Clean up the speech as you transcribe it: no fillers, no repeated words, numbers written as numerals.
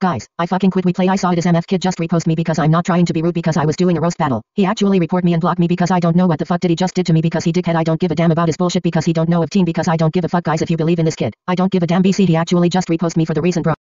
Guys, I fucking quit. We play. I saw it as MF Kid just repost me because I'm not trying to be rude because I was doing a roast battle. He actually report me and block me because I don't know what the fuck did he just did to me because he dickhead. I don't give a damn about his bullshit because he don't know of teen because I don't give a fuck guys if you believe in this kid. I don't give a damn BC. He actually just repost me for the reason bro.